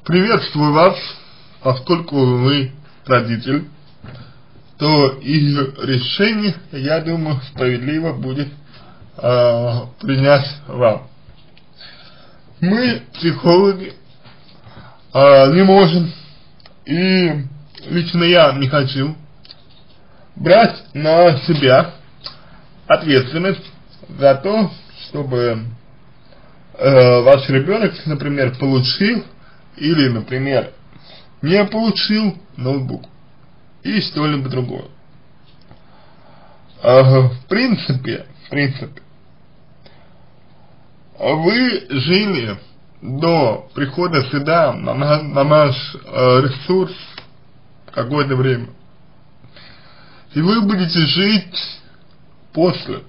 Приветствую вас, поскольку вы родитель, то из решения, я думаю, справедливо будет принять вам. Мы, психологи, не можем, и лично я не хочу, брать на себя ответственность за то, чтобы ваш ребенок, например, получил или, например, не получил ноутбук и что-либо другое. В принципе, вы жили до прихода сюда на наш ресурс какое-то время, и вы будете жить после.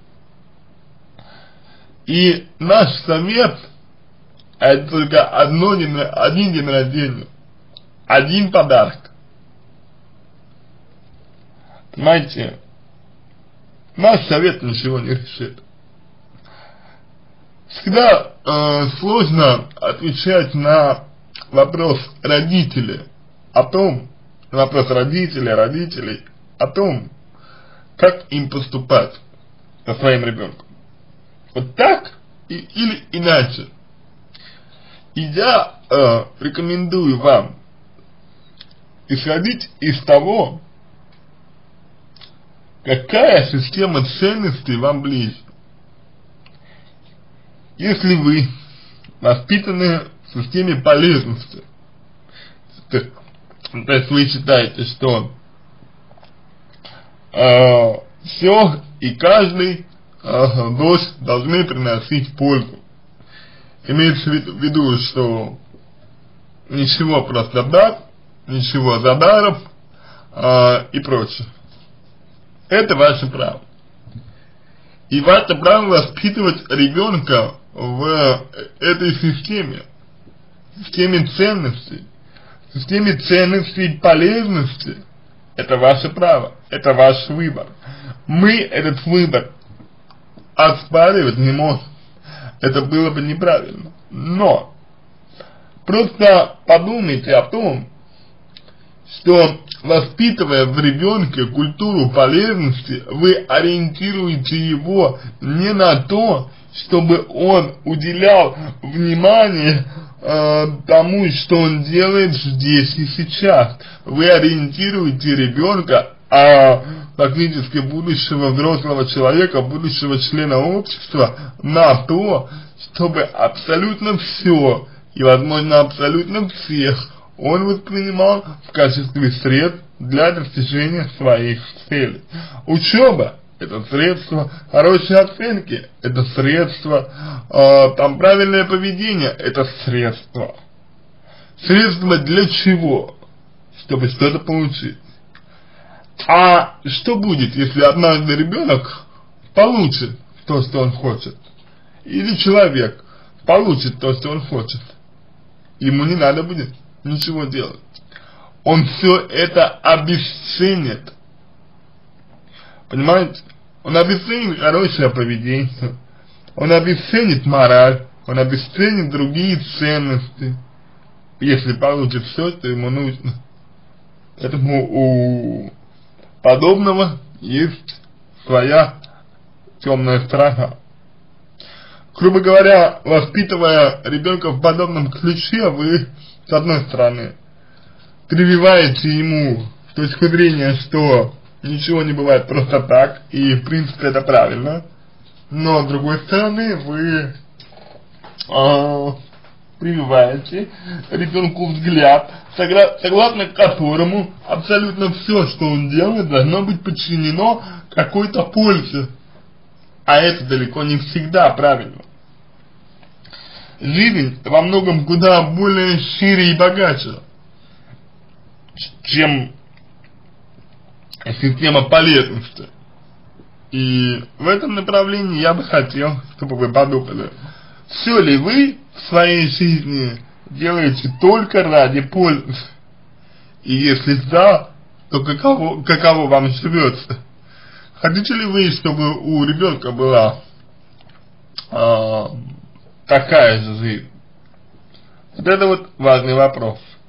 И наш совет — это только один день рождения, один подарок. Понимаете, наш совет ничего не решит. Всегда сложно отвечать на вопрос родителей о том, о том, как им поступать со своим ребенком. Вот так или иначе. И я рекомендую вам исходить из того, какая система ценностей вам ближе. Если вы воспитаны в системе полезности, то есть вы считаете, что все и каждый должны приносить пользу. Имеется в виду, что ничего просто так, ничего за даром и прочее. Это ваше право. И ваше право воспитывать ребенка в этой системе ценностей, полезности. Это ваше право, это ваш выбор. Мы этот выбор оспаривать не можем. Это было бы неправильно. Но просто подумайте о том, что, воспитывая в ребенке культуру полезности, вы ориентируете его не на то, чтобы он уделял внимание тому, что он делает здесь и сейчас. Вы ориентируете ребенка, фактически будущего взрослого человека, будущего члена общества, на то, чтобы абсолютно все и, возможно, абсолютно всех он воспринимал в качестве средств для достижения своих целей. Учеба — это средство, хорошие оценки — это средство, правильное поведение — это средство. Средство для чего? Чтобы что-то получить. А что будет, если однажды ребенок получит то, что он хочет? Или человек получит то, что он хочет? Ему не надо будет ничего делать. Он все это обесценит. Понимаете? Он обесценит хорошее поведение, он обесценит мораль, он обесценит другие ценности, если получит все, что ему нужно. Поэтому у подобного есть своя темная сторона. Грубо говоря, воспитывая ребенка в подобном ключе, вы, с одной стороны, прививаете ему точку зрения, что ничего не бывает просто так, и в принципе это правильно, но с другой стороны вы прививаете ребенку взгляд, согласно которому абсолютно все, что он делает, должно быть подчинено какой-то пользе. А это далеко не всегда правильно. Жизнь во многом куда более шире и богаче, чем система полезности. И в этом направлении я бы хотел, чтобы вы подумали, все ли вы в своей жизни делаете только ради пользы? И если да, то каково вам живется? Хотите ли вы, чтобы у ребенка была такая же жизнь? Вот это вот важный вопрос.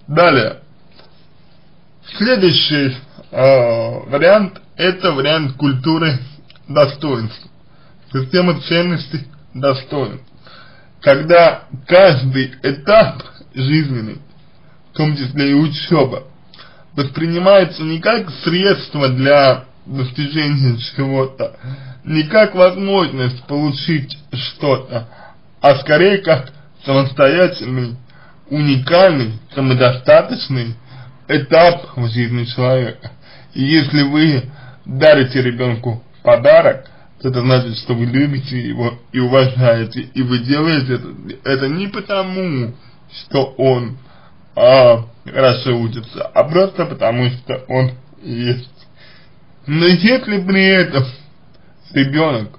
Далее. Следующий вариант — это вариант культуры достоинства. Система ценностей достоинств. Когда каждый этап жизненный, в том числе и учеба, воспринимается не как средство для достижения чего-то, не как возможность получить что-то, а скорее как самостоятельный, уникальный, самодостаточный этап в жизни человека. И если вы дарите ребенку подарок, то это значит, что вы любите его и уважаете, и вы делаете это не потому, что он хорошо учится, а просто потому, что он есть. Но если при этом ребенок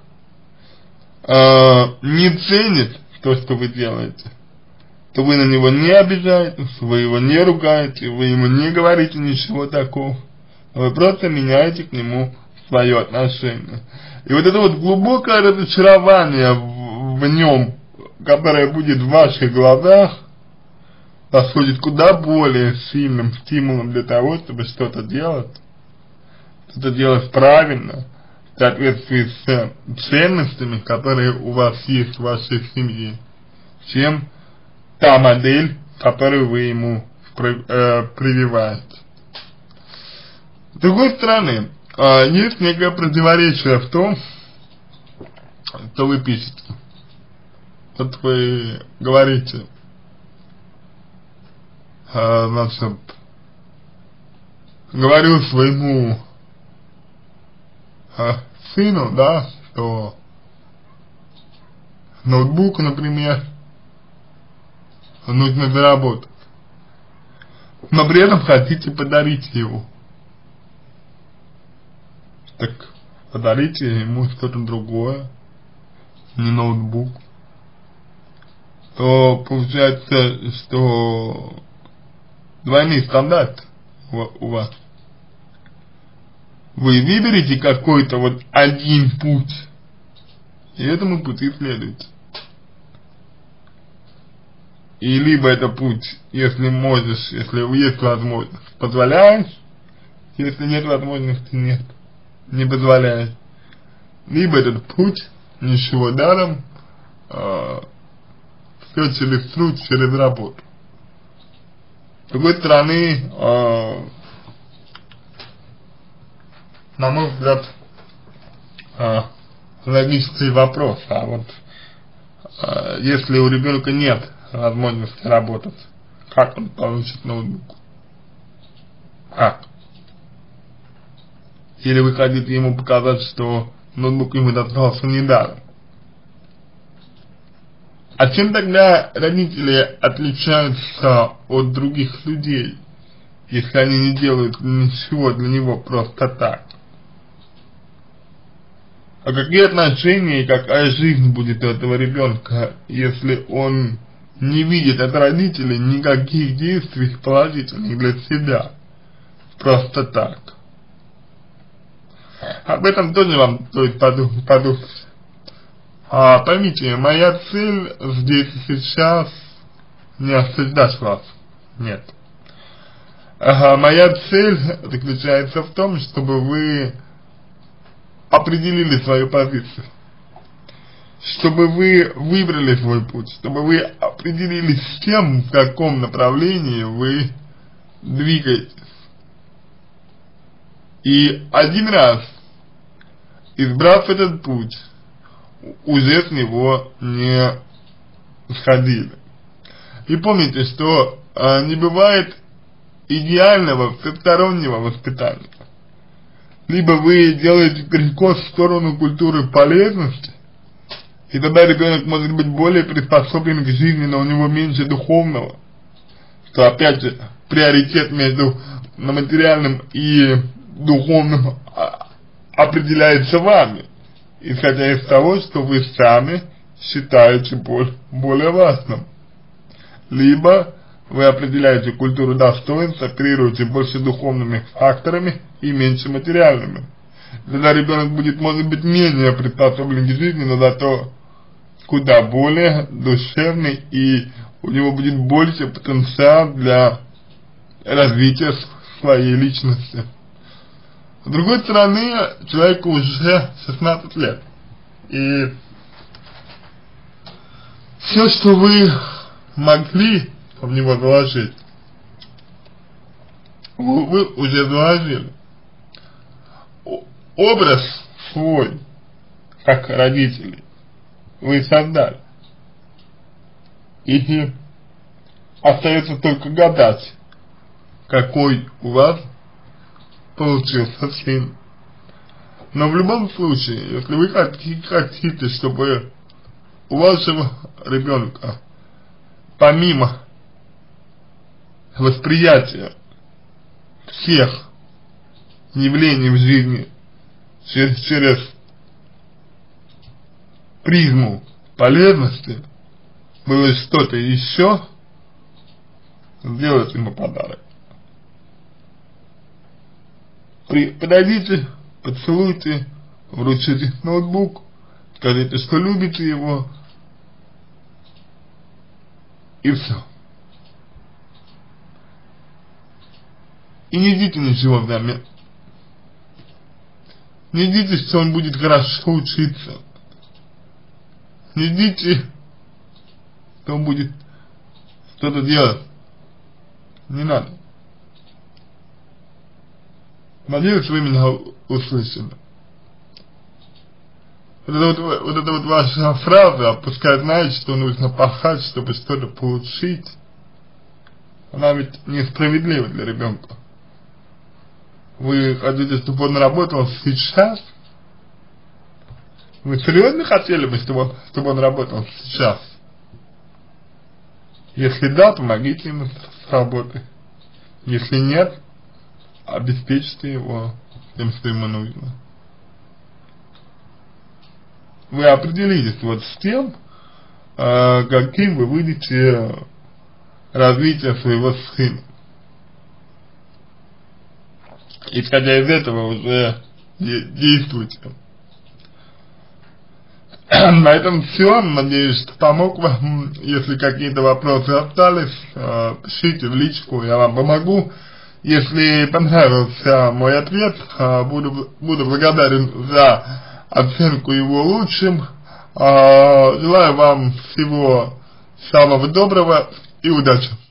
не ценит то, что вы делаете, то вы на него не обижаетесь, вы его не ругаете, вы ему не говорите ничего такого, вы просто меняете к нему свое отношение. И вот это вот глубокое разочарование в нем, которое будет в ваших глазах, послужит куда более сильным стимулом для того, чтобы что-то делать правильно, в соответствии с ценностями, которые у вас есть в вашей семье, чем та модель, которую вы ему прививаете. С другой стороны, есть некое противоречие в том, что вы пишете. Вот вы говорите, значит, говорю своему сыну, да, что ноутбук, например, нужно заработать, но при этом хотите подарить его. Так подарите ему что-то другое, не ноутбук. То получается, что двойный стандарт у вас. Вы выберете какой-то вот один путь, и этому пути следуете. И либо это путь, если можешь, если есть возможность, позволяешь, если нет возможности, нет, не позволяешь. Либо этот путь, ничего даром, все через труд, через работу. С другой стороны, на мой взгляд, логический вопрос, а вот если у ребенка нет возможности работать, как он получит ноутбук? Как? Или вы хотите ему показать, что ноутбук ему достался недаром? А чем тогда родители отличаются от других людей, если они не делают ничего для него просто так? А какие отношения и какая жизнь будет у этого ребенка, если он не видит от родителей никаких действий положительных для себя, просто так? Об этом тоже вам стоит подумать. Поймите, моя цель здесь и сейчас не осуждать вас, нет. Моя цель заключается в том, чтобы вы определили свою позицию, чтобы вы выбрали свой путь, чтобы вы определились с тем, в каком направлении вы двигаетесь. И один раз, избрав этот путь, уже с него не сходили. И помните, что не бывает идеального всестороннего воспитания. Либо вы делаете перекос в сторону культуры полезности, и тогда ребенок может быть более приспособлен к жизни, но у него меньше духовного, что опять же приоритет между материальным и духовным определяется вами, исходя из того, что вы сами считаете более важным. Либо вы определяете культуру достоинства, оперируете больше духовными факторами и меньше материальными. Тогда ребенок будет, может быть, менее приспособлен к жизни, но зато куда более душевный, и у него будет больше потенциал для развития своей личности. С другой стороны, человеку уже 16 лет. И все, что вы могли в него заложить, вы уже заложили. Образ свой, как родителей, вы создали. И остается только гадать, какой у вас получился сын. Но в любом случае, если вы хотите, чтобы у вашего ребенка, помимо восприятия всех явлений в жизни через призму полезности, было что-то еще, сделать ему подарок. Подойдите, поцелуйте, вручите ноутбук, скажите, что любите его, и все. И не ждите ничего взамен. Не ждите, что он будет хорошо учиться. Не ждите, что он будет что-то делать. Не надо. Надеюсь, вы меня услышали. Вот эта вот ваша фраза, пускай знает, что нужно пахать, чтобы что-то получить, она ведь несправедлива для ребенка. Вы хотите, чтобы он работал сейчас? Вы серьезно хотели бы, чтобы он работал сейчас? Если да, помогите ему с работой. Если нет, обеспечьте его тем, что ему нужно. Вы определитесь вот с тем, каким вы видите развитие своего сына. Исходя из этого уже действуйте. На этом все. Надеюсь, что помог вам. Если какие-то вопросы остались, пишите в личку, я вам помогу. Если понравился мой ответ, буду благодарен за оценку его лучшим. Желаю вам всего самого доброго и удачи.